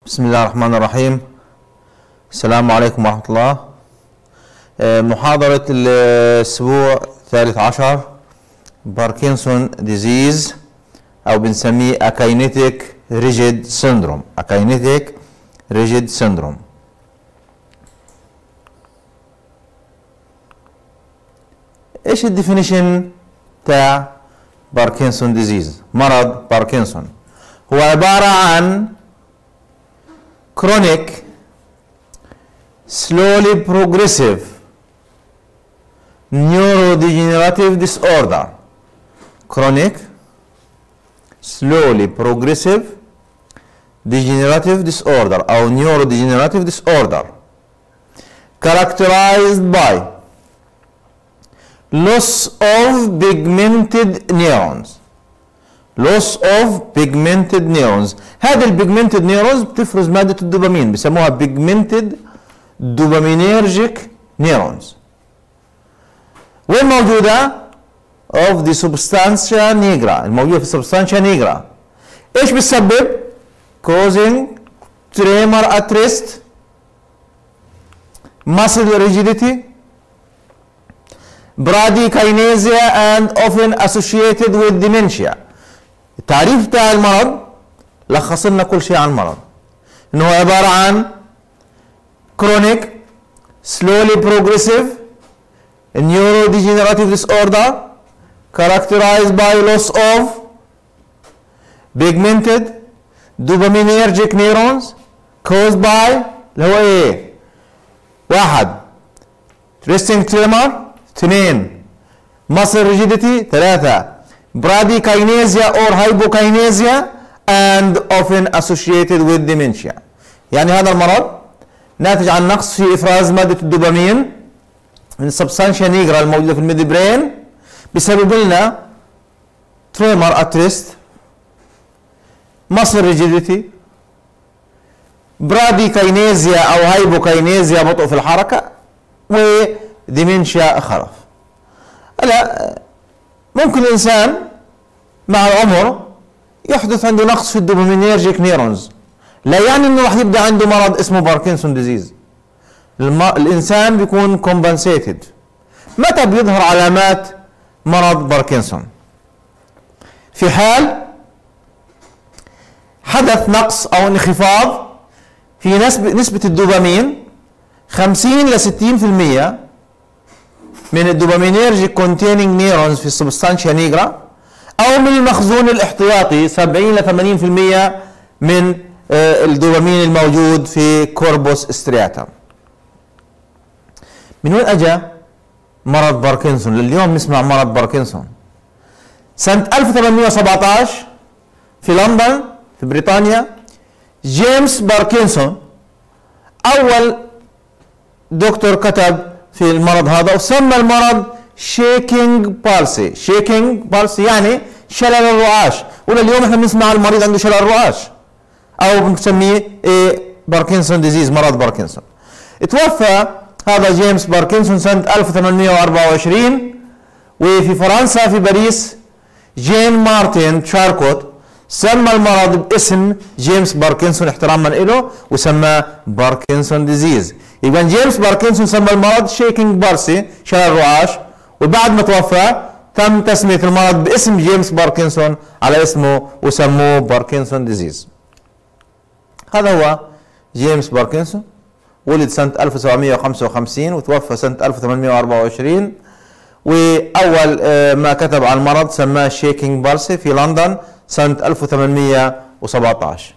بسم الله الرحمن الرحيم. السلام عليكم ورحمة الله. محاضرة الأسبوع 13 باركنسون ديزيز أو بنسميه أكاينيتيك ريجيد سيندروم. أكاينيتيك ريجيد سيندروم. إيش الديفينيشن تاع باركنسون ديزيز؟ مرض باركنسون هو عبارة عن chronic slowly progressive neurodegenerative disorder. Chronic slowly progressive degenerative disorder أو neurodegenerative disorder characterized by loss of pigmented neurons. loss of pigmented neurons. هذه البيجمنتد نيورونز بتفرز مادة الدوبامين بيسموها pigmented dopaminergic neurons. وين موجودة؟ of the substantia nigra، الموجودة في substantia nigra. ايش بتسبب؟ causing tremor at rest، muscle rigidity، bradykinesia and often associated with dementia. التعريف بتاع المرض لخص لنا كل شيء عن المرض، انه هو عباره عن chronic slowly progressive neurodegenerative disorder characterized by loss of pigmented dopaminergic neurons caused by اللي هو ايه؟ واحد resting tremor، اثنين muscle rigidity، ثلاثة bradykinesia or hypokinesia and often associated with dementia. يعني هذا المرض ناتج عن نقص في افراز ماده الدوبامين من السبستانشيا نيجرا الموجوده في الميد برين، بسبب لنا tremor at rest، muscle rigidity، bradykinesia او hypokinesia بطء في الحركه، وديمنشيا خرف. هلا ممكن الانسان مع العمر يحدث عنده نقص في الدوبامينيرجيك نيرونز، لا يعني انه راح يبدا عنده مرض اسمه باركنسون ديزيز. الانسان بيكون كومبنسيتد. متى بيظهر علامات مرض باركنسون؟ في حال حدث نقص او انخفاض في نسبة الدوبامين 50 ل 60% من الدوبامينيرجيك كونتيننج نيرونز في السبستانشيا نيجرا، او من المخزون الاحتياطي 70 ل 80% من الدوبامين الموجود في كوربوس سترياتم. من وين اجى مرض باركنسون؟ لليوم نسمع مرض باركنسون. سنة 1817 في لندن في بريطانيا جيمس باركنسون اول دكتور كتب في المرض هذا وسمى المرض شيكينج بالسي. شيكينج بالسي يعني شلل الرعاش، ولليوم احنا بنسمع المريض عنده شلل الرعاش او بنسميه باركنسون ديزيز، مرض باركنسون. توفى هذا جيمس باركنسون سنة 1824، وفي فرنسا في باريس جين مارتن شاركوت سمى المرض باسم جيمس باركنسون احتراما له وسماه باركنسون ديزيز. يبقى جيمس باركنسون سمى المرض شيكينج بالسي شلل الرعاش، وبعد ما توفى تم تسمية المرض باسم جيمس باركنسون على اسمه وسموه باركنسون ديزيز. هذا هو جيمس باركنسون، ولد سنة 1755 وتوفى سنة 1824، وأول ما كتب عن المرض سماه شيكينج بالسي في لندن سنة 1817.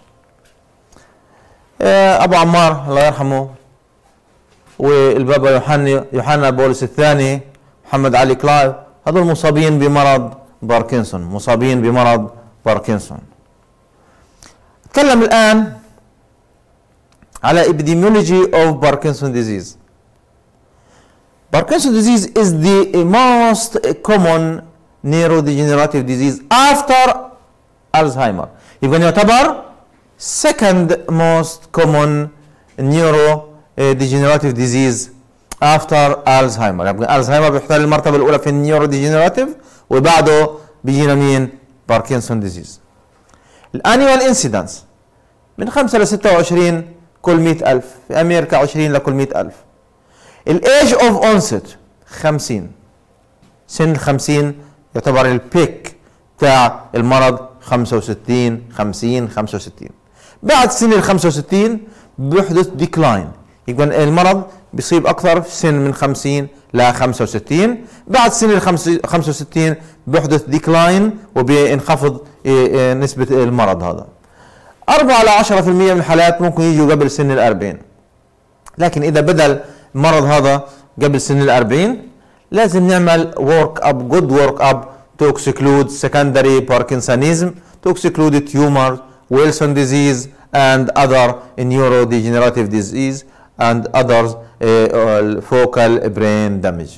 أبو عمار الله يرحمه والبابا يوحنا بولس الثاني محمد علي كلايف هذول مصابين بمرض باركنسون، مصابين بمرض باركنسون. نتكلم الآن على epidemiology of Parkinson's disease. Parkinson's disease is the most common neurodegenerative disease after Alzheimer. يبقى يعتبر second most common neurodegenerative disease after Alzheimer. يعني الزهايمر بيحتل المرتبة الأولى في النيوروديجنراتيف، وبعده بيجينا مين؟ باركنسون ديزيز. الانيوال انسيدنس من 5 ل 26 كل 100,000. في أمريكا 20 لكل 100,000. الإيج أوف أونست 50. سن 50 يعتبر البيك بتاع المرض. 65 50 65. بعد سن ال 65 بيحدث ديكلاين، يبقى المرض بيصيب أكثر في سن من 50 ل 65. بعد سن ال 65 بيحدث ديكلاين وبينخفض نسبة المرض هذا. 4 ل 10% من الحالات ممكن يجوا قبل سن ال 40. لكن إذا بدأ المرض هذا قبل سن ال 40 لازم نعمل work up, good work up to exclude secondary Parkinsonism, to exclude tumor, Wilson disease and other neurodegenerative disease and others focal brain damage.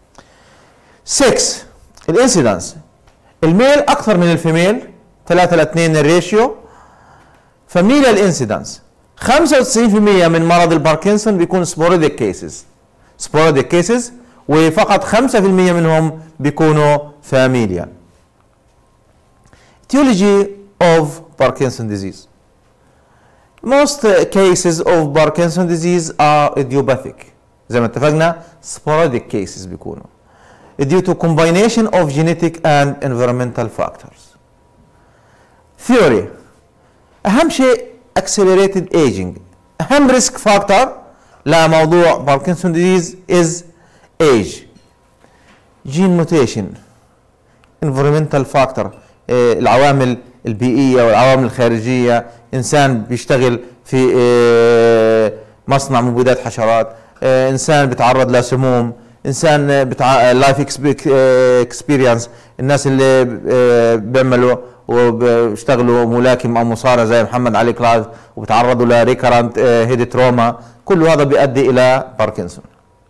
6. الانسيدنس. الميل أكثر من الفيميل 3 ل 2 الريشيو. فميل الانسيدنس 95% من مرض الباركنسون بيكون sporadic cases وفقط 5% منهم بيكونوا familial. Etiology of Parkinson disease. Most cases of Parkinson disease are idiopathic. زي ما اتفقنا sporadic cases بيكونوا due to combination of genetic and environmental factors. Theory. أهم شيء accelerated aging. أهم risk factor لموضوع Parkinson disease is age. gene mutation, environmental factor, العوامل البيئية والعوامل الخارجية. إنسان بيشتغل في مصنع مبيدات حشرات، إنسان بيتعرض لسموم، إنسان لايف اكسبيرينس، الناس اللي بيعملوا وبيشتغلوا ملاكم أو مصارع زي محمد علي كلايف وبتعرضوا لريكرنت هيد تروما، كل هذا بيؤدي إلى باركنسون.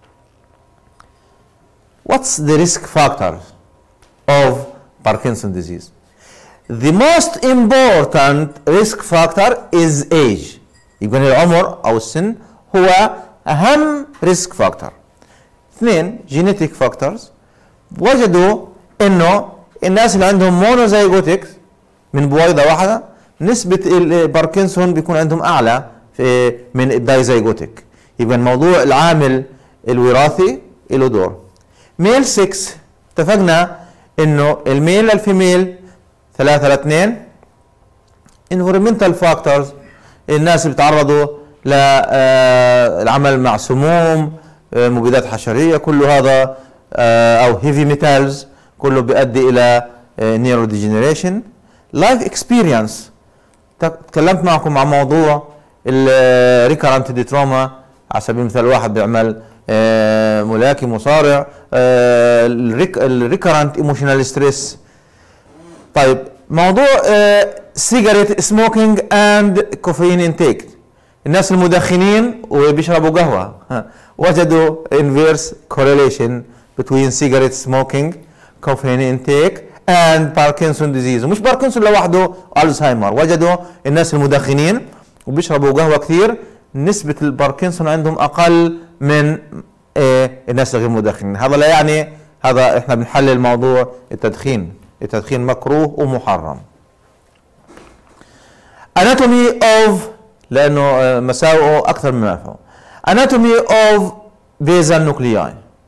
What's the risk factors of Parkinson disease? The most important risk factor is age. يبقى العمر أو السن هو أهم risk factor. 2 genetic factors. وجدوا إنه الناس اللي عندهم مونوزايجوتيك من بويضة واحدة نسبة الباركنسون بيكون عندهم أعلى من الدايزايجوتيك. يبقى الموضوع العامل الوراثي له دور. ميل 6 اتفقنا إنه الميل للفيميل 3 ل 2. environmental factors الناس بيتعرضوا للعمل مع سموم، مبيدات حشرية، كل هذا أو heavy metals كله بيؤدي إلى neurodegeneration. life experience تكلمت معكم عن موضوع الريكرنت دي تروما على سبيل المثال. واحد بيعمل ملاكم مصارع، الريكرنت ايموشنال ستريس. طيب موضوع سيجاريت سموكينج اند كوفيين انتيك. الناس المدخنين وبيشربوا قهوه وجدوا inverse correlation between cigarette smoking, caffeine intake and Parkinson disease. ومش باركنسون لوحده، الزهايمر. وجدوا الناس المدخنين وبيشربوا قهوه كثير نسبه الباركنسون عندهم اقل من الناس الغير مدخنين. هذا لا يعني هذا احنا بنحلل موضوع التدخين. التدخين مكروه ومحرم. anatomy of لانه مساوئه اكثر من منافعه. anatomy of basal nuclei.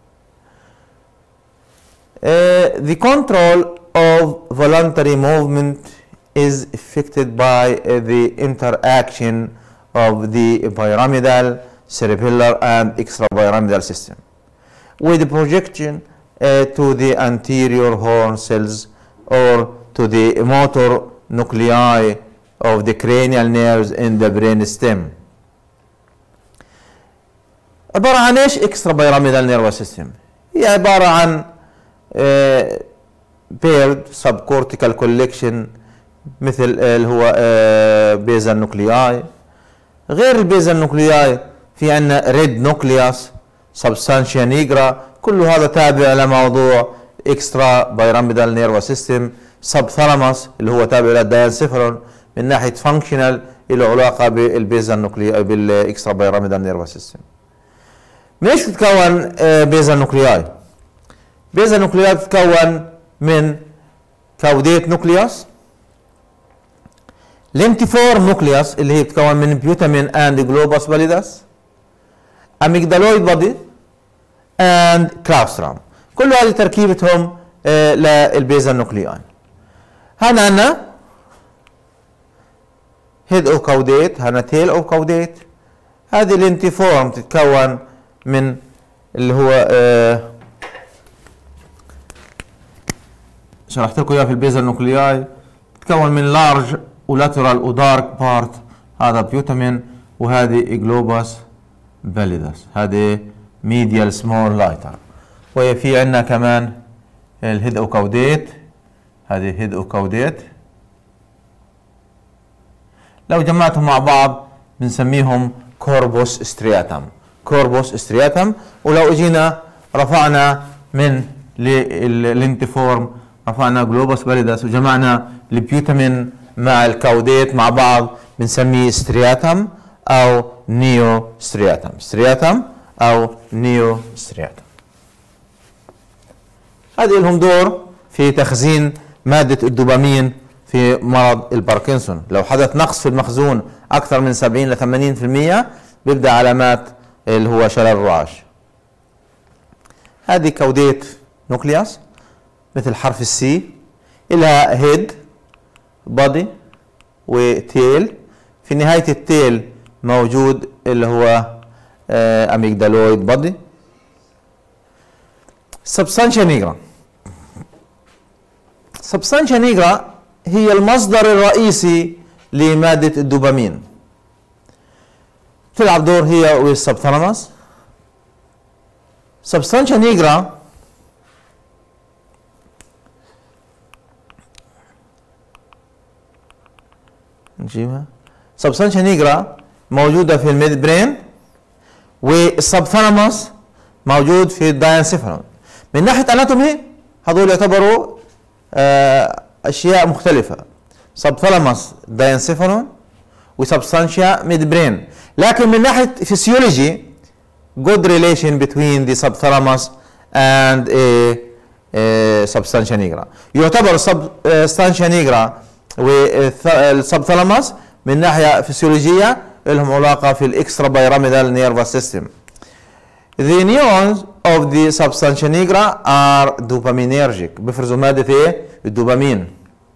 The control of voluntary movement is affected by the interaction of the pyramidal, cerebellar and extrapyramidal system with projection to the anterior horn cells or to the motor nuclei of the cranial nerves in the brain stem. عبارة عن ايش extrapyramidal nervous system؟ هي عبارة عن paired subcortical collection مثل اللي هو basal nuclei. غير البيزال nuclei في عندنا red nucleus, substantia nigra، كل هذا تابع لموضوع extrapyramidal nervous system. subthalamus اللي هو تابع للداينسيفالون من ناحية functional له علاقة بالبيزال nuclei بالاكسترابيراميدال nervous system. من ايش تتكون بيزال nuclei؟ بيزال nuclei تتكون من caudate nucleus, لينتيفورم نوكليوس اللي هي بتتكون من بيوتامين اند جلوبوس باليدس، اميجدالويد بودي اند كلاوسترام. كل هذه تركيبتهم للبيزال نوكليون. هنا عندنا هيد او كوديت، هنا تيل او كوديت. هذه الانتيفورم تتكون من اللي هو شرحت لكم اياها في البيزال نوكلياي، تتكون من لارج ولاترال ودارك بارت، هذا بيوتامين، وهذه جلوبوس باليدس، هذه ميديال سمول لايتر. وفي عندنا كمان الهيد او كوديت، هذه هيد او كوديت. لو جمعتهم مع بعض بنسميهم كوربوس سترياتم، كوربوس سترياتم. ولو اجينا رفعنا من الانتيفورم، رفعنا جلوبوس باليدس وجمعنا البيوتامين مع الكوديت مع بعض، بنسميه سترياتم او نيو سترياتم، سترياتم او نيو سترياتم. هذه لهم دور في تخزين مادة الدوبامين في مرض الباركنسون. لو حدث نقص في المخزون أكثر من 70 ل 80% بيبدأ علامات اللي هو شلل الرعاش. هذه كوديت نوكليوس مثل حرف السي، إلها هيد بودي وتيل. في نهاية التيل موجود اللي هو اميجدالويد بودي. سبستانشيا نيجرا، سبستانشيا نيجرا هي المصدر الرئيسي لمادة الدوبامين. تلعب دور هي والسبثالاموس. سبستانشيا نيجرا نجيبها. سبستانشيا نيجرا موجودة في الميد برين، والسبثالاموس موجود في الداينسيفالون. من ناحية اناتومي هذول يعتبروا اشياء مختلفة، سبثالاموس داينسيفالون وسبستانشيا ميد برين. لكن من ناحية فيسيولوجي good relation between the subthalamus and substantia nigra. يعتبر substantia nigra والسبثالاموس من ناحية فسيولوجية لهم علاقة في الاكسترا بايراميدال نيرفس سيستم. The neurons of the substantia nigra are dopaminergic، بيفرزوا مادة ايه؟ الدوبامين.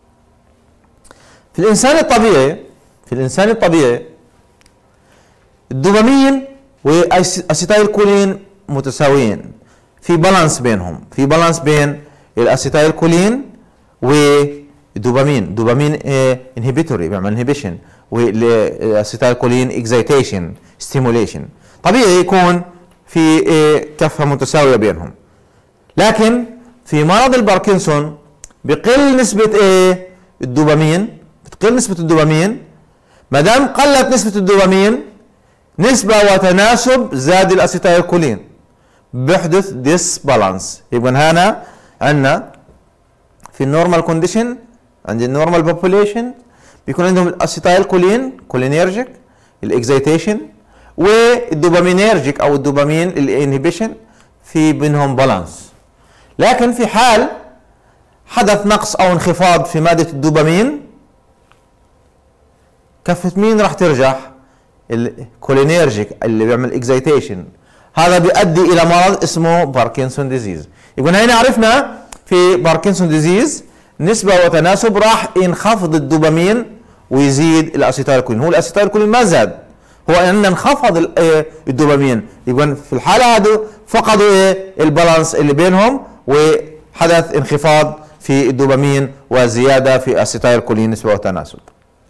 في الإنسان الطبيعي الدوبامين والاسيتايل كولين متساويين، في بالانس بينهم، في بالانس بين الاسيتايل كولين والدوبامين. دوبامين انهبيتوري بيعمل انهبيشن، والاسيتايل كولين اكزايتيشن ستيموليشن. طبيعي يكون في كفة متساوية بينهم. لكن في مرض الباركنسون بقل نسبة الدوبامين، بتقل نسبة الدوبامين. ما دام قلت نسبة الدوبامين نسبة وتناسب زاد الاسيتايل كولين، بيحدث ديس بالانس. يبقى هنا عندنا في النورمال كونديشن عند النورمال بوبوليشن بيكون عندهم الاسيتايل كولين كولينيرجيك الاكزايتيشن، والدوبامينيرجيك او الدوبامين الانهبيشن في بينهم بالانس. لكن في حال حدث نقص او انخفاض في مادة الدوبامين، كفة مين راح ترجح؟ الكولينيرجيك اللي بيعمل اكزايتيشن. هذا بيؤدي الى مرض اسمه باركنسون ديزيز. يبقى هنا عرفنا في باركنسون ديزيز نسبة وتناسب، راح ينخفض الدوبامين ويزيد الاسيتايل كولين. هو الاسيتايل كولين ما زاد، هو ان انخفض الدوبامين. يبقى في الحالة هذه فقدوا البالانس اللي بينهم، وحدث انخفاض في الدوبامين وزيادة في اسيتايل كولين نسبة وتناسب.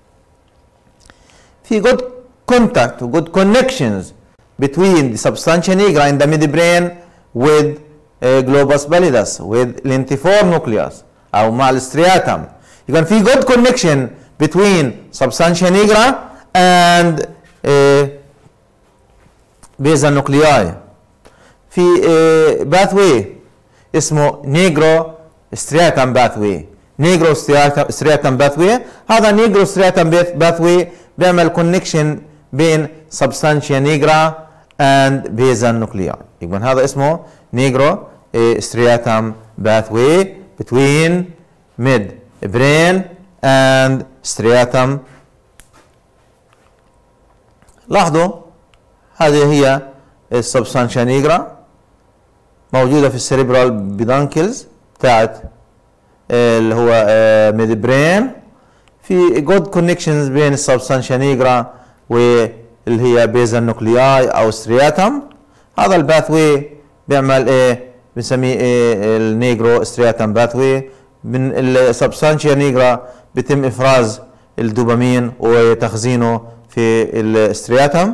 في good contact, good connections between the substantia nigra in the midbrain with globus pallidus, with lentiform nucleus أو مع السترياتم. يكون في good connection between substantia nigra and basal nuclei. في pathway اسمه negro striatum pathway. negro striatum pathway، هذا negro striatum pathway بيعمل كونكشن بين substantia nigra and basal nuclei. يبقى هذا اسمه negro striatum pathway between mid brain and striatum لاحظوا هذه هي السبستانشيا نيجرا موجودة في السيريبرال بيدانكلز بتاعت اللي هو ميد برين. في جود كونكشنز بين السبستانشيا نيجرا واللي هي بيزال نوكلياي او سترياتم. هذا الباث واي بيعمل ايه؟ بنسميه ايه؟ النيجرو سترياتم باث واي. من السبستانشيا نيجرا بيتم افراز الدوبامين وتخزينه في السترياتم.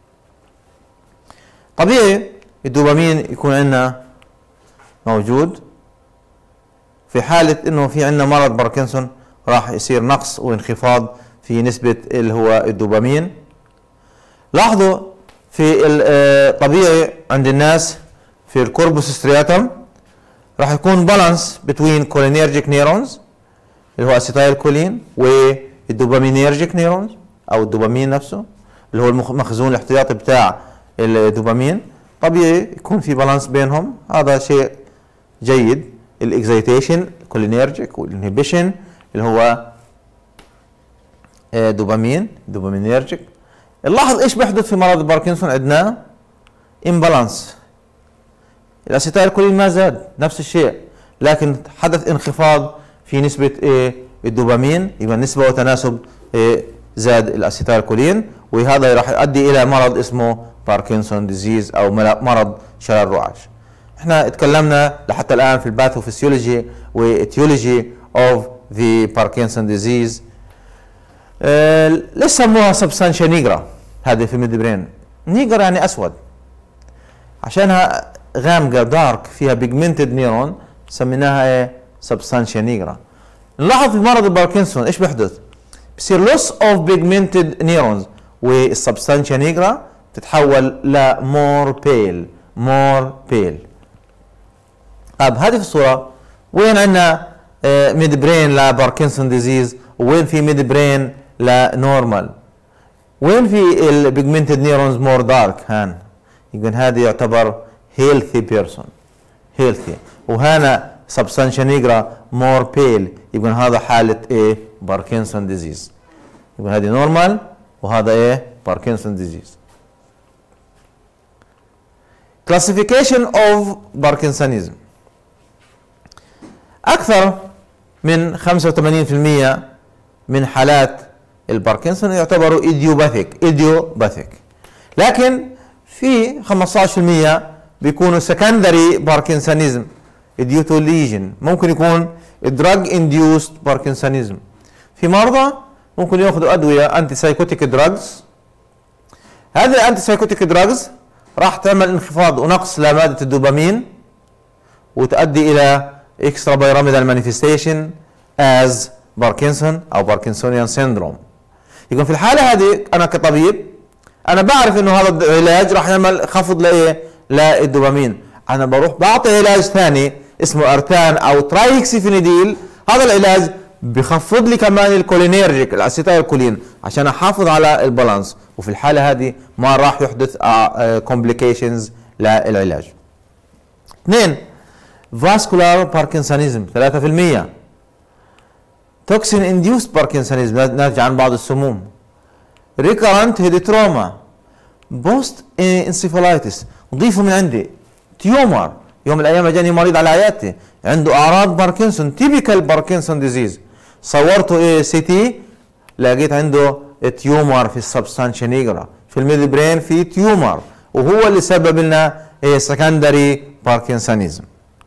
طبيعي الدوبامين يكون عندنا موجود في حالة انه في عندنا مرض باركنسون، راح يصير نقص وانخفاض في نسبة اللي هو الدوبامين. لاحظوا في الطبيعي عند الناس في الكوربوس سترياتم راح يكون بالانس بين كولينيرجيك نيرونز اللي هو اسيتايل كولين والدوبامينيرجيك نيرونز او الدوبامين نفسه اللي هو المخزون الاحتياطي بتاع الدوبامين. طبيعي يكون في بالانس بينهم، هذا شيء جيد. الاكزيتيشن كولينيرجيك والانهبيشن اللي هو دوبامينيرجيك. نلاحظ ايش بيحدث في مرض باركنسون؟ عندنا امبالانس، الاسيتايل كولين ما زاد نفس الشيء، لكن حدث انخفاض في نسبة الدوبامين، يبقى النسبة وتناسب زاد الاسيتايل كولين، وهذا راح يؤدي الى مرض اسمه باركنسون ديزيز او مرض شلل الرعاش. احنا اتكلمنا لحتى الان في الباثوفيسيولوجي واتيولوجي اوف ذا باركنسون ديزيز. ليش سموها سبستانشيا نيجرا؟ هذه في الميد برين. نيجر يعني اسود، عشانها غامقه دارك فيها بيجمنتد نيرون سميناها ايه؟ سبستانشيا نيجرا. نلاحظ في مرض الباركنسون ايش بيحدث؟ بصير لوس اوف بيجمنتد نيرونز والسبستانشيا نيجرا تتحول لمور بيل. هذه في الصوره وين عندنا ميد برين لباركنسون ديزيز، وين في ميد برين لنورمال، وين في البيجمنتد نيرونز مور دارك. هان يبقى هذا يعتبر هيلثي بيرسون، هيلثي، وهنا سبستانشيا نيجرا مور بيل، يبقى هذا حاله ايه؟ باركنسون ديزيز. يبقى هذه نورمال وهذا ايه؟ باركنسون ديزيز. classification of Parkinsonism. أكثر من 85% من حالات الباركنسون يعتبروا idiopathic، لكن في 15% بيكونوا secondary Parkinsonism due to lesion، ممكن يكون drug induced Parkinsonism. في مرضى ممكن ياخذوا أدوية anti psychotic drugs، هذه الانتي سايكوتيك دراجز راح تعمل انخفاض ونقص لمادة الدوبامين وتؤدي إلى اكسترا بيراميدال مانيفستيشن از باركنسون أو باركنسونيان سيندروم. يكون في الحالة هذه أنا كطبيب أنا بعرف إنه هذا العلاج راح يعمل خفض لإيه؟ للدوبامين. أنا بروح بعطي علاج ثاني اسمه أرتان أو ترايكسيفينيديل، هذا العلاج بخفض لي كمان الكولينيرجيك الاسيتايل كولين عشان احافظ على البالانس، وفي الحاله هذه ما راح يحدث كومبليكيشنز للعلاج. 2 فاسكولار باركنسونيزم 3%، توكسين انديوست باركنسونيزم ناتج عن بعض السموم، ريكارنت هيد تروما، بوست انسيفالايتس. ضيفوا من عندي تيومر، يوم من الايام اجاني مريض على عيادتي عنده اعراض باركنسون، تيبيكال باركنسون ديزيز، صورته سي تي لقيت عنده تيومر في السبستانشيا نيجرا في الميد برين، في تيومر وهو اللي سبب لنا سكندري باركنسونيزم.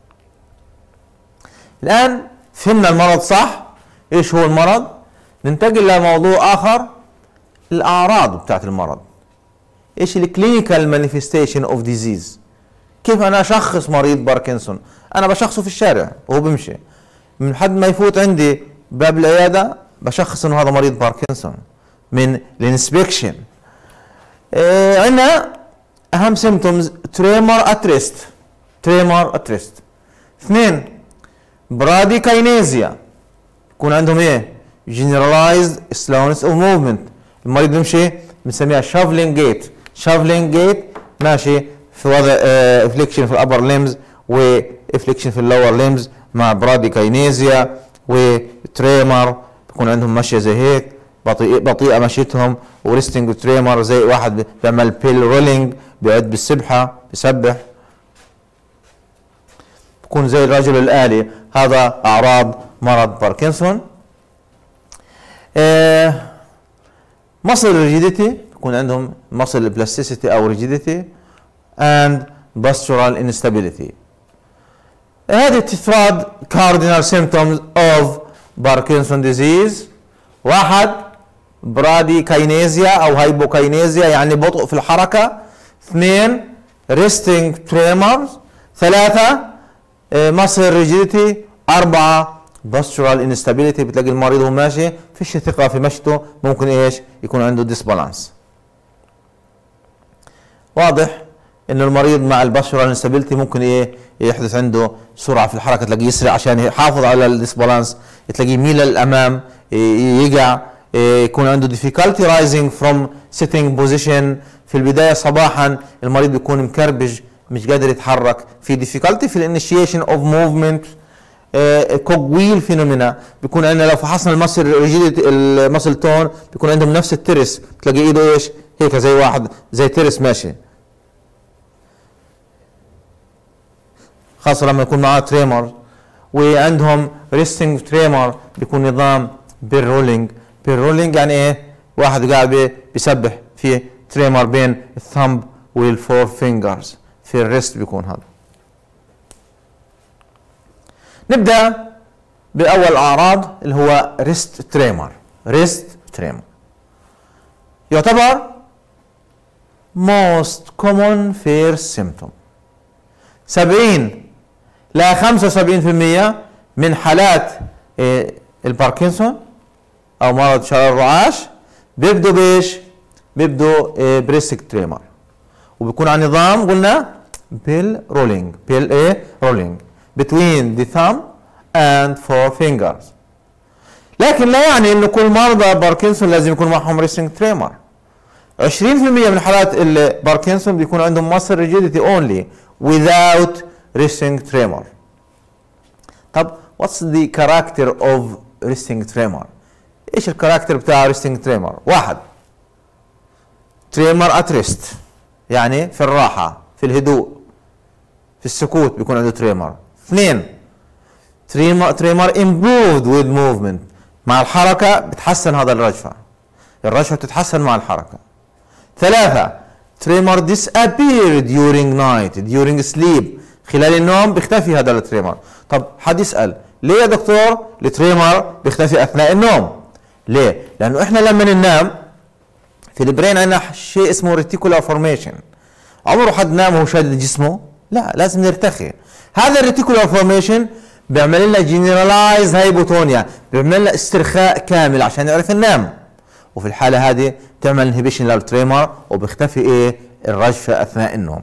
الان فهمنا المرض صح، ايش هو المرض؟ ننتقل لموضوع اخر، الاعراض بتاعت المرض. ايش الكلينيكال مانيفستيشن اوف ديزيز؟ كيف انا اشخص مريض باركنسون؟ انا بشخصه في الشارع وهو بيمشي، من حد ما يفوت عندي باب العياده بشخص انه هذا مريض باركنسون من الانسبكشن. عندنا اهم سيمتومز تريمر اتريست، 2 براديكاينيزيا، يكون عندهم ايه؟ جنرالايزد سلونس اوف موفمنت، المريض بيمشي بنسميها شافلينج جيت، ماشي في وضع افليكشن في الابر ليمز وافليكشن في اللور ليمز مع براديكاينيزيا وتريمر، بيكون عندهم مشيه زي هيك بطيئة مشيتهم، وريستنج تريمر زي واحد بيعمل بيل رولينج، بيعد بالسبحة بيسبح، بكون زي الرجل الآلي. هذا أعراض مرض باركنسون. muscle rigidity، بيكون عندهم muscle plasticity أو rigidity and postural instability. هذه تفراد cardinal symptoms of Parkinson disease. واحد براديكاينيزيا أو هايبوكاينيزيا يعني بطء في الحركة. اثنين resting tremors. ثلاثة muscle rigidity. أربعة postural instability، بتلاقي المريض وهو ماشي فيش ثقة في مشته، ممكن ايش يكون عنده ديسبالانس. واضح انه المريض مع البوستورال انستابيلتي ممكن ايه يحدث عنده سرعة في الحركة، تلاقيه يسرع عشان يحافظ على الديسبالانس، تلاقيه يميل للامام، يقع، يكون عنده difficulty rising from sitting position. في البداية صباحا المريض بيكون مكربج مش قادر يتحرك، في difficulty في الانيشيشن اوف موفمنت. كوجويل فينومينا، بيكون عندنا لو فحصنا المسل ريجيديتي المسل تون بيكون عندهم نفس الترس، تلاقي ايده ايش هيك زي واحد زي ترس ماشي، خاصة لما يكون معاه تريمر. وعندهم ريستنج تريمر بيكون نظام بالرولينج. بالرولينج يعني ايه؟ واحد قاعد بيسبح في تريمر بين الثمب والفور فينجرز، في الريست بيكون هذا. نبدأ بأول أعراض اللي هو ريست تريمر. ريست تريمر يعتبر most common first symptom. 70 ل 75% من حالات الباركنسون أو مرض شلل الرعاش بيبدوا بإيش؟ بيبدوا بريست تريمر، وبيكون على نظام قلنا بيل رولينج. بيل ايه؟ رولينج between the thumb and four fingers. لكن لا يعني انه كل مرضى باركنسون لازم يكون معهم ريستنج تريمر. 20% من حالات الباركنسون بيكون عندهم muscle rigidity only without resting tremor. طب what's the character of resting tremor؟ ايش الكاركتر بتاع resting tremor؟ واحد tremor at rest يعني في الراحة في الهدوء في السكوت بيكون عنده tremor. اثنين tremor improved with movement، مع الحركة بتحسن هذا الرجفة بتتحسن مع الحركة. ثلاثة tremor disappear during sleep، خلال النوم بيختفي هذا التريمر. طب حد يسأل ليه يا دكتور التريمر بيختفي أثناء النوم؟ ليه؟ لأنه إحنا لما ننام في البرين عندنا شيء اسمه ريتيكولار فورميشن. عمره حد نام وهو شادد جسمه؟ لا، لازم نرتخي. هذا الريتيكولار فورميشن بيعمل لنا جنرالايز هايبوتونيا، بيعمل لنا استرخاء كامل عشان نعرف ننام، وفي الحالة هذه تعمل انهبيشن للتريمر وبيختفي ايه؟ الرجفة أثناء النوم.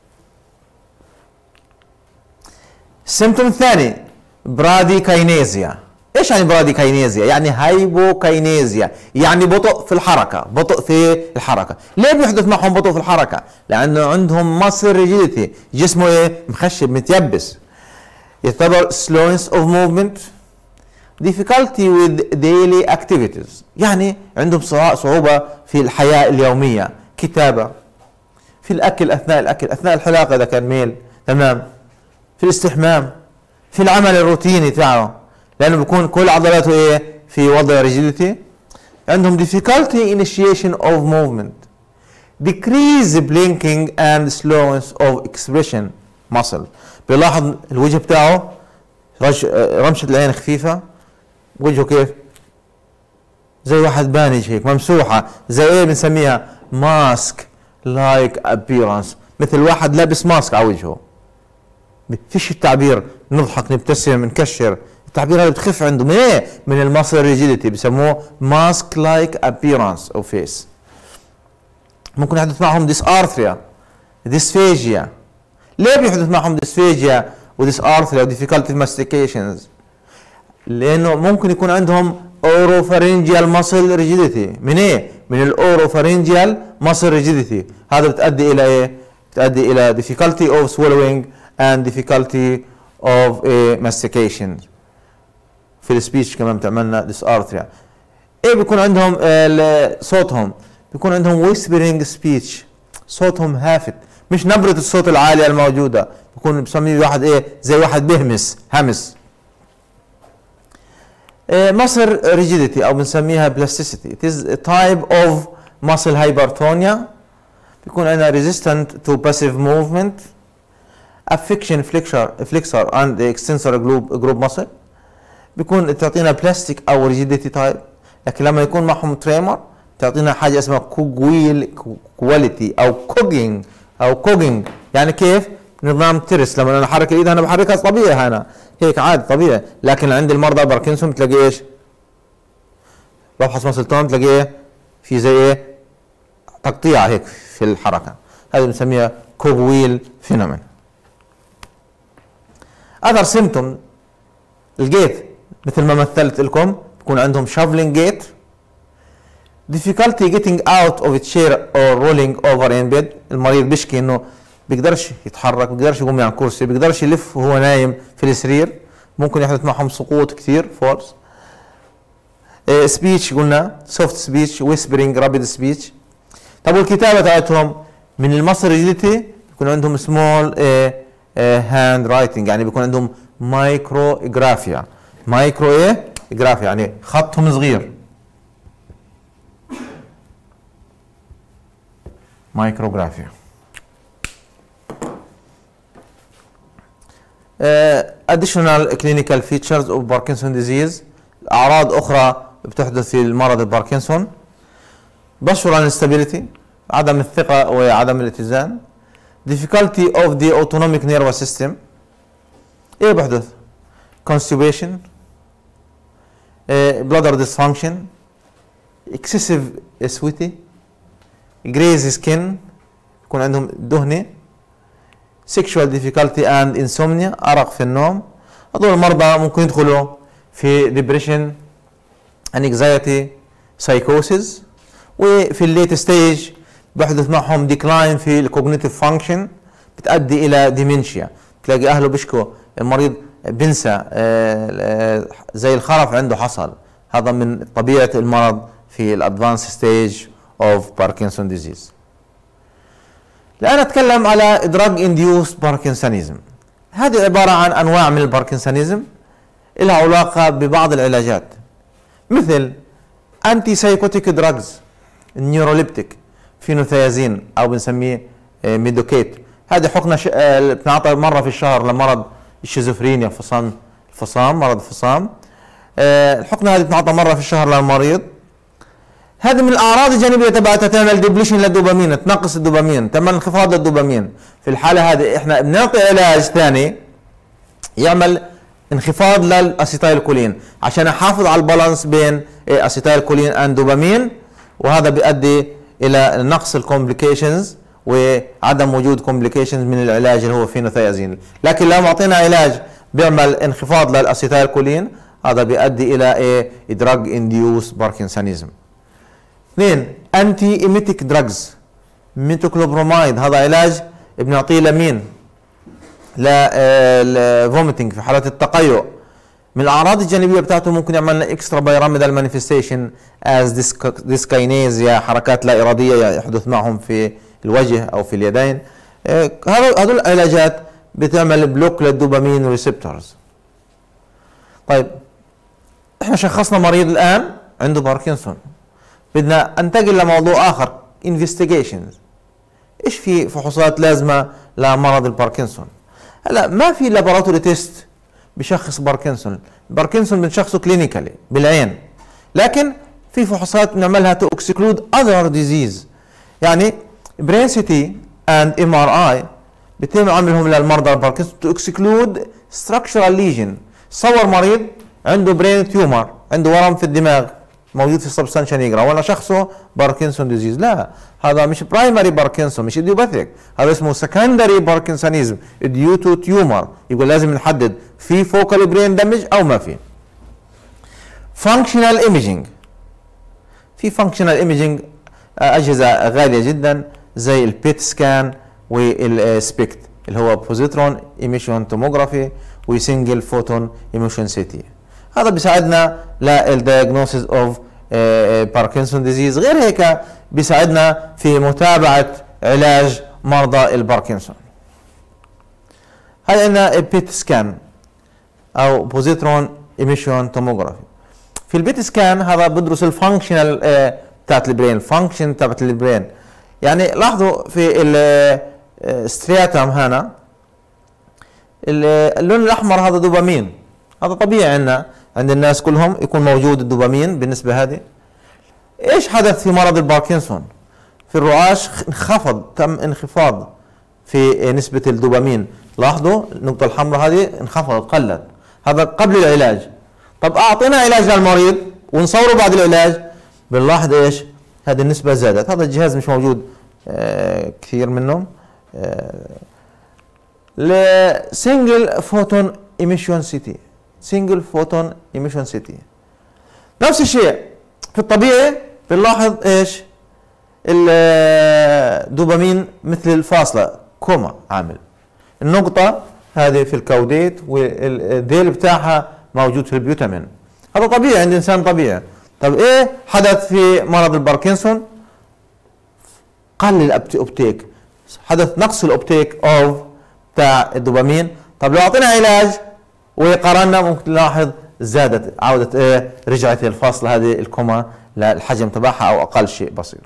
السيمتوم الثاني براديكاينيزيا. ايش يعني براديكاينيزيا؟ يعني هايبوكاينيزيا، يعني بطء في الحركة. ليه بيحدث معهم بطء في الحركة؟ لأنه عندهم muscle rigidity، جسمه ايه؟ مخشب متيبس. يعتبر slowness of movement، difficulty with daily activities، يعني عندهم صعوبة في الحياة اليومية، كتابة، في الأكل أثناء الأكل، أثناء الحلاقة إذا كان ميل، تمام، في الاستحمام، في العمل الروتيني تاعه، لأنه بيكون كل عضلاته إيه؟ في وضع rigidity. عندهم difficulty initiation of movement، decrease blinking and slowness of expression muscle. بيلاحظ الوجه بتاعه رمشة العين خفيفة، وجهه كيف؟ زي واحد بانج هيك ممسوحة، زي ايه بنسميها؟ ماسك لايك ابيرنس، مثل واحد لابس ماسك على وجهه. فيش التعبير نضحك نبتسم نكشر، التعبير هذا بتخف عنده من ايه؟ من الماسل ريجيديتي، بسموه ماسك لايك ابيرنس او فيس. ممكن يحدث معهم ديسارثريا، ديسفيجيا. ليه بيحدث معهم ديسفيجيا وديسارثريا وديفيكالتي ماستيكيشنز؟ لانه ممكن يكون عندهم اوروفارينجيال ماسل ريجيديتي. من ايه؟ من الاوروفارينجيال ماسل ريجيديتي. هذا بتؤدي الى ايه؟ بتؤدي الى difficulty of swallowing and difficulty of mastication. في السبيتش كمان بتعملنا ديسارثريا. ايه بيكون عندهم صوتهم بيكون عندهم whispering speech، صوتهم هافت، مش نبرة الصوت العالية الموجودة، بيكون بسميه واحد ايه زي واحد بيهمس همس. muscle rigidity او بنسميها plasticity. it is a type of muscle hypertonia، بيكون عندنا resistant to passive movement. affection flexor and extensor group muscle، بيكون تعطينا بلاستيك او rigidity type، لكن لما يكون معهم تريمر تعطينا حاجه اسمها كوجويل كواليتي او كوجينج. يعني كيف نظام ترس، لما انا احرك الايد انا بحركها طبيعي، انا هيك عادي طبيعي، لكن عند المرضى باركنسون بتلاقي ايش؟ بفحص مسلتون تلاقيه في زي ايه تقطيع هيك في الحركه، هذه بنسميها كوجويل فينومين. اذر سيمتوم الجيت مثل ما مثلت لكم، بيكون عندهم shoveling gait، difficulty getting out of a chair or rolling over in bed. المريض بيشكي انه بيقدرش يتحرك، بيقدرش يقوم عن كرسي، بيقدرش يلف وهو نايم في السرير، ممكن يحدث معهم سقوط كثير فورس. speech قلنا soft speech whispering rapid speech. طب والكتابه تاعتهم من المصدر rigidity بيكون عندهم small hand writing، يعني بيكون عندهم مايكروغرافيا. جرافيا يعني خطهم صغير، مايكروغرافيا. additional clinical features of Parkinson disease، اعراض اخرى بتحدث في المرض الباركنسون. postural instability، عدم الثقة وعدم الاتزان. difficulty of the autonomic nervous system، ايه بحدث؟ constipation، bladder dysfunction، excessive sweaty، greasy skin، يكون عندهم دهنة، sexual difficulty and insomnia، أرق في النوم. هذول المرضى ممكن يدخلوا في depression and anxiety psychosis، وفي الليت ستيج بحدث معهم decline في الكوجنيتيف فانكشن بتؤدي إلى dementia. تلاقي أهله بيشكوا المريض بنسى زي الخرف عنده حصل. هذا من طبيعة المرض في الادفانس ستيج اوف باركنسون ديزيز. الآن أتكلم على دراج انديوس باركنسونيزم. هذه عبارة عن أنواع من الباركنسونيزم لها علاقة ببعض العلاجات، مثل أنتي سايكوتيك دراجز، النيوروليبتيك، فينوثيازين أو بنسميه ميدوكيت. هذه حقنة بتنعطى مرة في الشهر لمرض الشيزوفرينيا، مرض الفصام. الحقنة هذه بتنعطى مرة في الشهر للمريض. هذه من الأعراض الجانبية تبعتها تعمل ديبليشن للدوبامين، تنقص الدوبامين، تعمل انخفاض للدوبامين. في الحالة هذه احنا بنعطي علاج ثاني يعمل انخفاض للاسيتايل كولين عشان احافظ على البالانس بين اسيتايل كولين اند دوبامين، وهذا بيؤدي الى نقص الكومبليكيشنز وعدم وجود كومبليكيشنز من العلاج اللي هو فينوثيازين. لكن لو معطينا علاج بيعمل انخفاض للاسيتايل كولين هذا بيؤدي الى دراج انديوس باركنسونيزم. اثنين، انتي ايميتيك دراجز، ميتوكلوبرومايد، هذا علاج بنعطيه لمين؟ للفوميتنج في حالات التقيؤ. من الاعراض الجانبيه بتاعته ممكن يعمل لنا اكسترا بايراميدال مانيفستيشن از ديسكاينيزيا، حركات لا اراديه يحدث معهم في الوجه او في اليدين. هذول العلاجات بتعمل بلوك للدوبامين ريسبتورز. طيب احنا شخصنا مريض الان عنده باركنسون، بدنا انتقل لموضوع اخر، انفستيجيشنز. ايش في فحوصات لازمه لمرض الباركنسون؟ هلا ما في لابوراتوري تيست بشخص باركنسون، باركنسون بنشخصه كلينيكالي بالعين، لكن في فحوصات بنعملها تو اكسكلود اذر ديزيز. يعني برين سي تي اند ام ار اي بيتم عملهم للمرضى الباركنسون تو اكسكلود ستراكشرال ليجن. صور مريض عنده برين تيومر، عنده ورم في الدماغ موجود في السبستانشا نيجرا، ولا شخصه باركنسون ديزيز. لا، هذا مش برايمري باركنسون، مش ايديوباثيك، هذا اسمه سكندري باركنسونيزم ديو تو تيومر. يقول لازم نحدد في فوكال برين دامج او ما في. فانكشنال ايميجينج، في فانكشنال ايميجينج اجهزه غاليه جدا زي البيت سكان والسبيكت اللي هو بوزيترون ايميشن توموغرافي وسنجل فوتون ايميشن سي تي. هذا بيساعدنا للدياجنوسيس اوف باركنسون ديزيز. غير هيك بيساعدنا في متابعة علاج مرضى الباركنسون. هاي عندنا بيت سكان او بوزيترون ايميشن توموغرافي. في البيت سكان هذا بدرس الفانكشنال بتاعت البرين، الفانكشن تبعت البرين. يعني لاحظوا في السترياتم هنا اللون الاحمر هذا دوبامين، هذا طبيعي عندنا عند الناس كلهم يكون موجود الدوبامين بالنسبه هذه. ايش حدث في مرض الباركنسون؟ في الرعاش انخفض، تم انخفاض في نسبه الدوبامين. لاحظوا النقطه الحمراء هذه انخفضت، قلت، هذا قبل العلاج. طب اعطينا علاج للمريض ونصوره بعد العلاج، بنلاحظ ايش؟ هذه النسبه زادت. هذا الجهاز مش موجود كثير منهم. لسنجل فوتون ايميشن سي تي، سنجل فوتون ايميشن سي تي نفس الشيء. في الطبيعي بنلاحظ ايش؟ الدوبامين مثل الفاصله كوما عامل. النقطه هذه في الكوديت والذيل بتاعها موجود في البيوتامين. هذا طبيعي عند انسان طبيعي. طب ايه حدث في مرض الباركنسون؟ قل الابتيك، حدث نقص الابتيك اوف بتاع الدوبامين. طب لو اعطينا علاج وقارنا ممكن نلاحظ زادت، عودت ايه؟ رجعت الفاصله هذه الكوما للحجم تبعها او اقل شيء بسيط.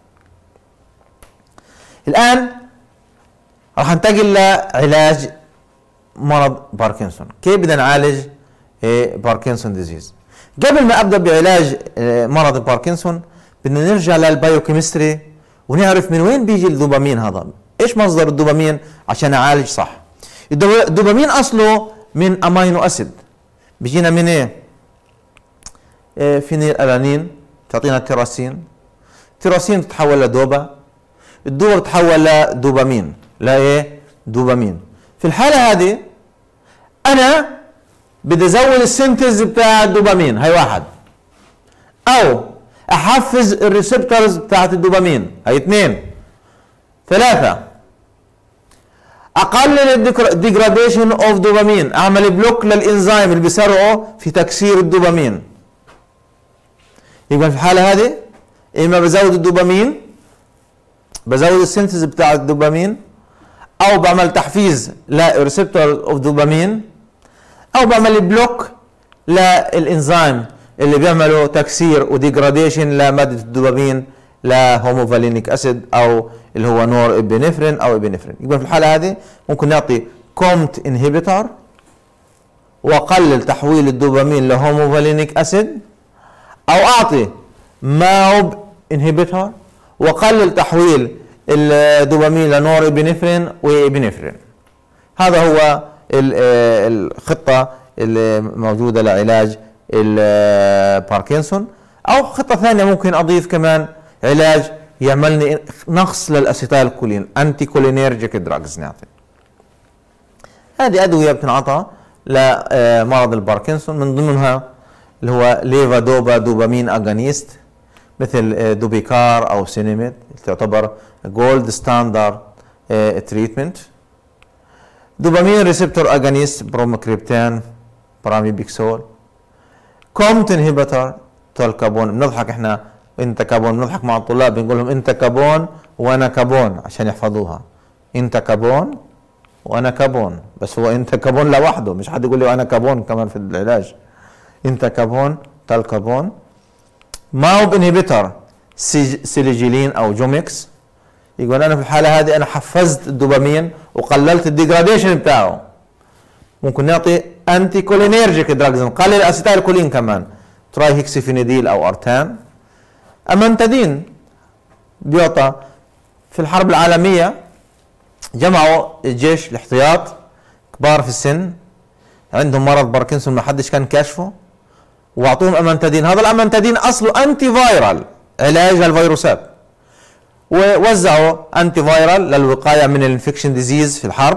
الان راح ننتقل لعلاج مرض باركنسون. كيف بدنا نعالج باركنسون ديزيز؟ قبل ما ابدا بعلاج مرض الباركنسون بدنا نرجع للبايوكيمستري ونعرف من وين بيجي الدوبامين هذا، ايش مصدر الدوبامين عشان اعالج صح. الدوبامين اصله من امينو اسيد، بيجينا من ايه؟ فينيل الانين تعطينا تيراسين، تيراسين تتحول لدوبا، الدوبا تتحول لدوبامين، لايه؟ دوبامين. في الحاله هذه انا بدي ازود السنتز بتاع الدوبامين، هي واحد، او احفز الريسبتورز بتاعت الدوبامين، هي اثنين. ثلاثة، اقلل الديجراديشن اوف دوبامين، اعمل بلوك للانزيم اللي بيسرعه في تكسير الدوبامين. يبقى في الحالة هذه اما بزود الدوبامين، بزود السنتز بتاع الدوبامين، او بعمل تحفيز للريسبتور اوف دوبامين، او بعمل بلوك للانزيم اللي بيعملوا تكسير وديجراديشن لماده الدوبامين لهوموفالينيك اسيد او اللي هو نور ابنفرين او ابنفرين. يبقى في الحاله هذه ممكن نعطي كومت انهبيتور واقلل تحويل الدوبامين لهوموفالينيك اسيد، او اعطي ماوب انهبيتور واقلل تحويل الدوبامين لنور ابنفرين وابنفرين. هذا هو الخطه اللي موجوده لعلاج الباركنسون. او خطه ثانيه ممكن اضيف كمان علاج يعملني نقص للاسيتايل كولين، انتي كولينيرجيك دراجز نعطي. هذه ادويه بتنعطى لمرض الباركنسون، من ضمنها اللي هو ليفا دوبا دوبامين اغانيست مثل دوبيكار او سينيميد، تعتبر جولد ستاندرد تريتمنت. دوبامين ريسبتور اغانيست بروموكريبتان براميبيكسول. كومت انهبيتور تولكابون. بنضحك احنا انت كابون، بنضحك مع الطلاب بنقول لهم انت كابون وانا كابون عشان يحفظوها. انت كابون وانا كابون، بس هو انت كابون لوحده، مش حد يقول لي انا كابون كمان في العلاج. انت كابون تالكابون. ماوب انهبيتور سيليجيلين او جوميكس. يقول انا في الحاله هذه انا حفزت الدوبامين وقللت الديجراديشن بتاعه. ممكن نعطي انتي كولينيرجيك دراجز، نقلل الاسيتايل كولين كمان، تراي هيكسيفينيديل او ارتان. امانتادين بيعطى. في الحرب العالميه جمعوا الجيش الاحتياط كبار في السن عندهم مرض باركنسون ما حدش كان كاشفه، واعطوهم امانتادين. هذا الامانتادين اصله انتي فايرال، علاج للفيروسات، ووزعوا انتي فايرال للوقايه من الانفكشن ديزيز في الحرب.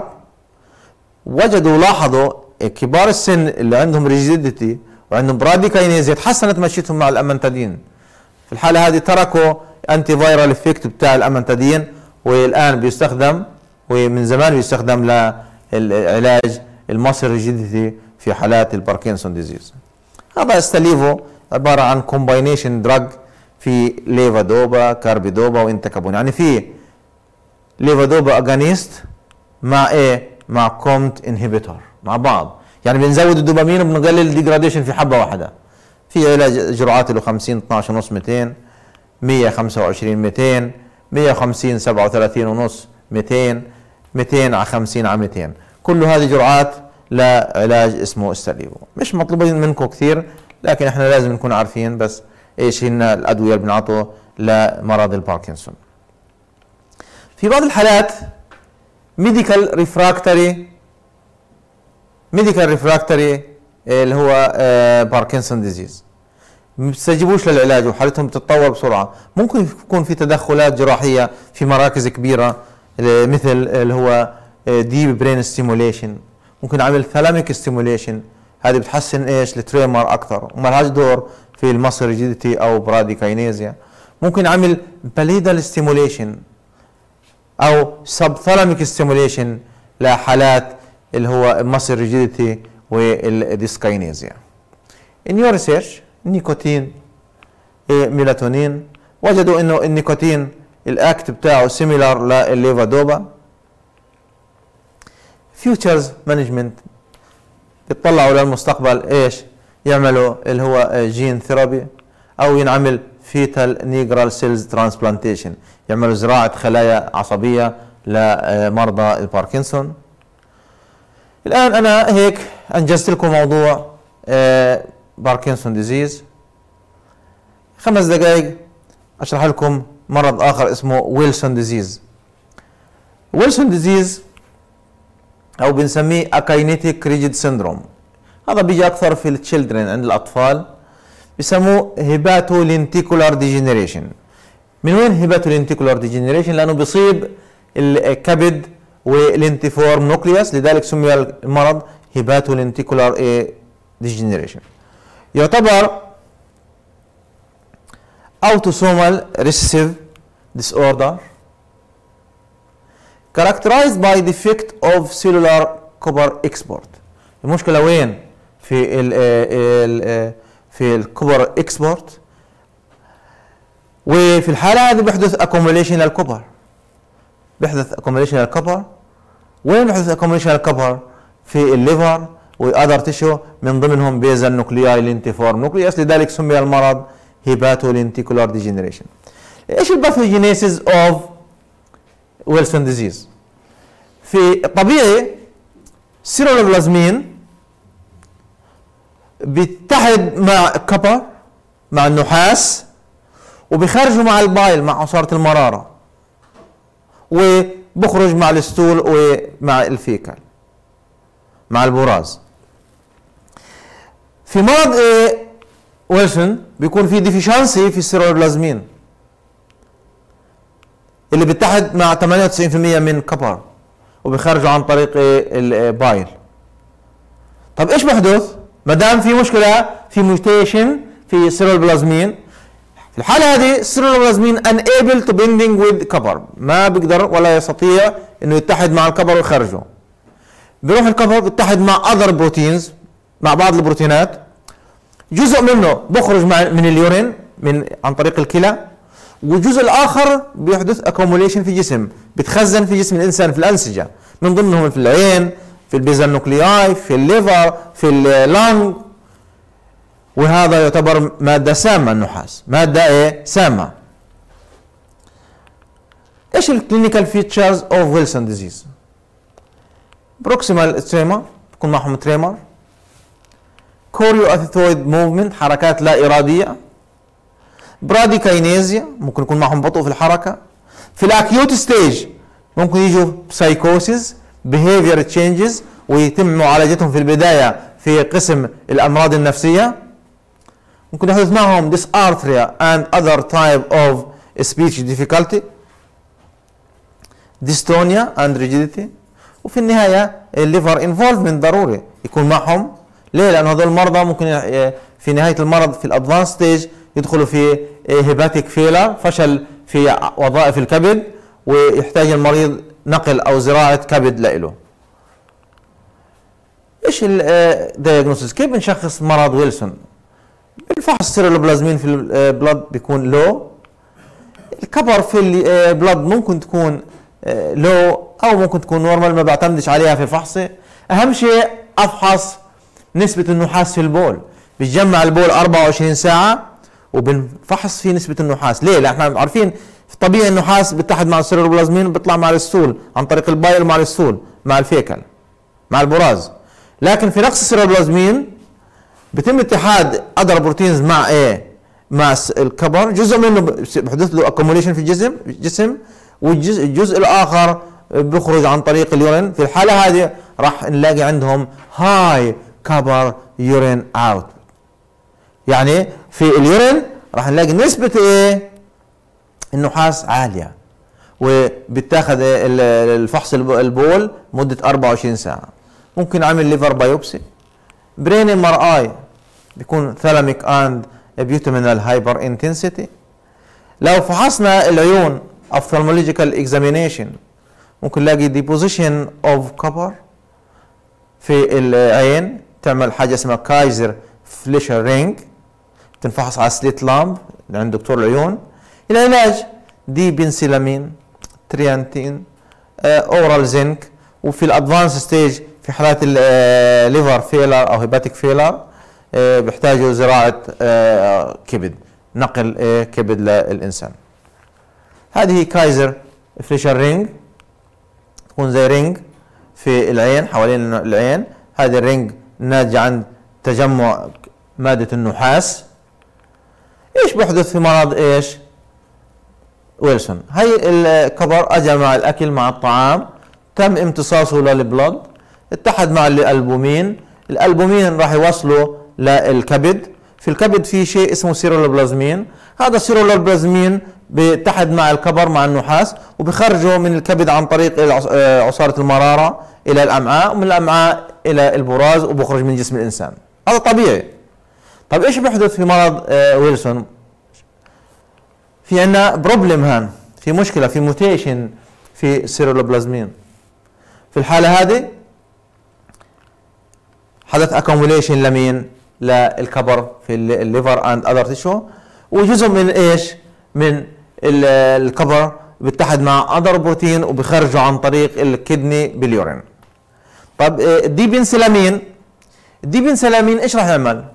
وجدوا لاحظوا كبار السن اللي عندهم ريجيديتي وعندهم براديكاينيز تحسنت مشيتهم مع الامانتادين. في الحاله هذه تركوا انتي فايرال افكت بتاع الامانتادين، والان بيستخدم ومن زمان بيستخدم للعلاج الماسل ريجيديتي في حالات الباركنسون ديزيز. هذا استليفو عباره عن كومباينيشن دراج في ليفادوبا، كاربيدوبا وانتكابون. يعني في ليفادوبا اجانيست مع ايه؟ مع كومت انهبيتور مع بعض، يعني بنزود الدوبامين وبنقلل الديجراديشن في حبه واحده. في علاج جرعات له 50 12 ونص 200 125 200 150 37 ونص 200 200 على 50 على 200. كل هذه جرعات لعلاج اسمه استاليفو. مش مطلوبين منكم كثير، لكن احنا لازم نكون عارفين بس ايش هن الادويه اللي بنعطوه لمرض الباركنسون. في بعض الحالات ميديكال ريفراكتوري اللي هو باركنسون ديزيز، ما بيستجيبوش للعلاج وحالتهم بتتطور بسرعه. ممكن يكون في تدخلات جراحيه في مراكز كبيره مثل اللي هو ديب برين ستيموليشن، ممكن نعمل ثالاميك ستيموليشن، هذه بتحسن ايش؟ التريمر اكثر وما لهاش دور في المسل ريجيديتي او براديكاينيزيا. ممكن نعمل باليدال ستيموليشن او سب ثالاميك ستيموليشن لحالات اللي هو مسل ريجيديتي والديسكاينيزيا. النيو ريسيرش النيكوتين ميلاتونين وجدوا انه النيكوتين الاكت بتاعه سيميلار للليفادوبا. فيوتشرز مانجمنت بيطلعوا للمستقبل ايش؟ يعملوا اللي هو جين ثيرابي او ينعمل فيتال نيجرال سيلز ترانسبلانتيشن، يعملوا زراعه خلايا عصبيه لمرضى الباركنسون. الان انا هيك انجزت لكم موضوع باركنسون ديزيز. 5 دقائق اشرح لكم مرض اخر اسمه ويلسون ديزيز. ويلسون ديزيز او بنسميه اكاينيتيك ريجيد سيندروم، هذا بيجي اكثر في التشيلدرن عند الاطفال، بسموه هيباتولينتيكولار ديجنريشن. من وين هيباتولينتيكولار ديجنريشن؟ لانه بيصيب الكبد والانتيفورم نوكليوس، لذلك سمي المرض هيباتولينتيكولار ديجنريشن. يعتبر autosomal recessive disorder characterized by defect of cellular copper export. المشكلة وين؟ في الكوبر اكسبورت، وفي الحالة هذه بيحدث accumulation للكوبر. بيحدث accumulation للكوبر. وين بيحدث accumulation للكوبر؟ في الليفر واذر تيشو، من ضمنهم بيزل نوكلياي لينتيفورم نوكليوس، لذلك سمي المرض هيباتولينتيكولار ديجنريشن. ايش الباثوجينيسيس اوف ويلسون ديزيز؟ في الطبيعي السيرولوبلازمين بيتحد مع الكبر مع النحاس وبيخرجوا مع البايل مع عصارة المرارة، وبخرج مع الستول ومع الفيكال مع البراز. في مرض ويلسون بيكون في ديفيشنسي في السيرولوبلازمين اللي بيتحد مع 98% من كبر وبيخرجوا عن طريق البايل. طب ايش بحدث؟ ما دام في مشكله في ميوتيشن في السيرولوبلازمين، في الحاله هذه السيرولوبلازمين unable to binding with كبر، ما بيقدر ولا يستطيع انه يتحد مع الكبر ويخرجه. بيروح الكبر بيتحد مع اذر بروتينز، مع بعض البروتينات، جزء منه بخرج من اليورين عن طريق الكلى، والجزء الاخر بيحدث اكوموليشن في جسم، بتخزن في جسم الانسان في الانسجه، من ضمنهم في العين، في البيزل نوكلياي، في الليفر، في اللانج، وهذا يعتبر ماده سامه. النحاس ماده سامه. ايش الكلينيكال فيتشرز اوف ويلسون ديزيز؟ بروكسيمال تريمر، بكون معهم تريمر، كوريو اثيثويد موفمنت، حركات لا اراديه، براديكاينيزيا، ممكن يكون معهم بطء في الحركه. في الاكيوت ستيج ممكن يجوا سايكوسيس، بيهيفير تشينجز، ويتم معالجتهم في البدايه في قسم الامراض النفسيه. ممكن يحدث معهم dysarthria and other type of speech difficulty، dystonia and rigidity. وفي النهايه الليفر انفولفمنت ضروري يكون معهم. ليه؟ لأن هذول المرضى ممكن في نهاية المرض في الادفانس ستيج يدخلوا في هيباتيك فيلر، فشل في وظائف الكبد، ويحتاج المريض نقل أو زراعة كبد له. إيش الدياجنوستس؟ كيف بنشخص مرض ويلسون؟ بالفحص السيرولوبلازمين في البلد بيكون لو. الكبر في البلد ممكن تكون لو او ممكن تكون نورمال، ما بعتمدش عليها في فحصي. اهم شيء افحص نسبة النحاس في البول. بتجمع البول 24 ساعة وبنفحص فيه نسبة النحاس. ليه؟ لأن احنا عارفين في طبيعي النحاس بيتحد مع السيرولوبلازمين بيطلع مع الستول عن طريق البايل مع الستول مع الفيكل مع البراز. لكن في نقص السيرولوبلازمين بيتم اتحاد اذر بروتينز مع ايه؟ مع الكبر. جزء منه بحدث له اكوموليشن في الجسم والجزء الاخر بيخرج عن طريق اليورين. في الحالة هذه راح نلاقي عندهم هاي كبر يورين اوت. يعني في اليورين راح نلاقي نسبة ايه؟ النحاس عالية، وبتاخذ الفحص البول مدة 24 ساعة. ممكن اعمل ليفر بايوبسي، برين ام ار اي بيكون ثالاميك اند بيوتامينال هايبر انتنسيتي. لو فحصنا العيون ophthalmological examination ممكن نلاقي deposition of copper في العين، تعمل حاجة اسمها كايزر فليشر رينج، تنفحص على سليت لامب عند دكتور العيون. العلاج دي بنسلامين، تريانتين، اورال زنك. وفي الادفانس ستيج في حالات الليفر فيلر او هيباتيك فيلر بيحتاجوا زراعة كبد، نقل كبد للإنسان. هذه كايزر فليشر رينج، تكون زي رينج في العين حوالين العين. هذه الرينج ناتجة عن تجمع مادة النحاس. ايش بيحدث في مرض ايش؟ ويلسون. هي الكبر اجى مع الاكل مع الطعام، تم امتصاصه للبلد، اتحد مع الالبومين. الالبومين راح يوصلوا للكبد. في الكبد في شيء اسمه سيرولوبلازمين. هذا السيرولوبلازمين بيتحد مع الكبر مع النحاس وبيخرجوا من الكبد عن طريق عصارة المرارة الى الامعاء، ومن الامعاء الى البراز، وبخرج من جسم الانسان. هذا طبيعي. طب ايش بيحدث في مرض ويلسون؟ في عندنا بروبلم هان، في مشكلة، في موتيشن في السيرولوبلازمين. في الحالة هذه حدث اكوموليشن لمين؟ للكبر في الليفر اند اذر تيشو، وجزء من ايش؟ من الكبر بيتحد مع اذر بروتين وبيخرجوا عن طريق الكدني باليورين. طب الديبنسلامين ايش راح يعمل؟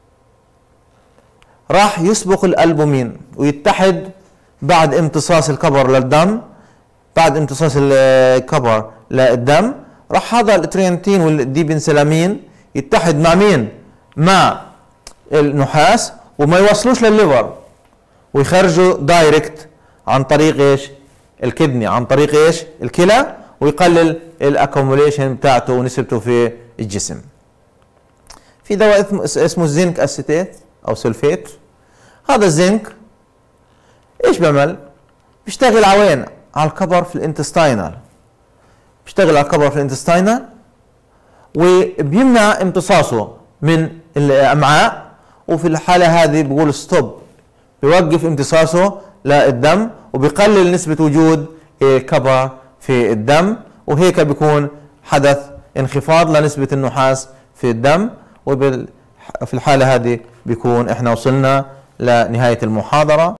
راح يسبق الالبومين ويتحد بعد امتصاص الكبر للدم. بعد امتصاص الكبر للدم راح هذا التريانتين والديبنسلامين يتحد مع مين؟ مع النحاس، وما يوصلوش للليفر، ويخرجوا دايركت عن طريق ايش؟ الكدني، عن طريق ايش؟ الكلى، ويقلل الاكوموليشن بتاعته ونسبته في الجسم. في دواء اسمه الزنك اسيتيت او سلفيت. هذا الزنك ايش بيعمل؟ بيشتغل على وين؟ على الكبر في الانتستاينال. بيشتغل على الكبر في الانتستاينال وبيمنع امتصاصه من الامعاء، وفي الحالة هذه بيقول ستوب، بيوقف امتصاصه للدم وبيقلل نسبة وجود كبر في الدم، وهيك بيكون حدث انخفاض لنسبة النحاس في الدم. وفي الحالة هذه بيكون احنا وصلنا لنهاية المحاضرة.